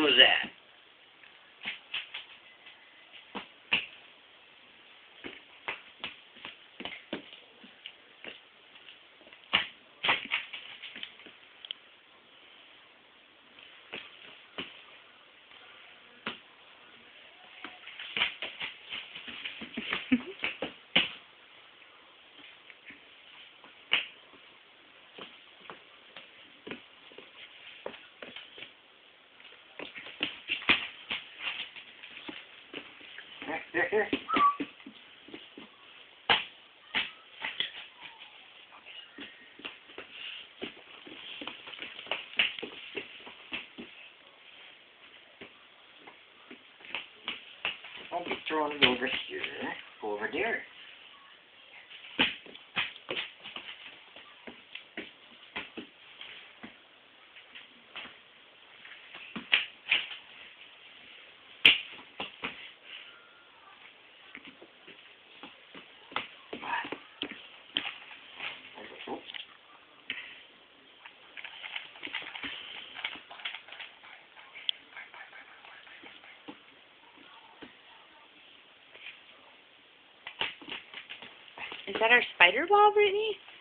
was that? Here. I'll be throwing it over here. Go over there. Is that our spider ball, Brittany?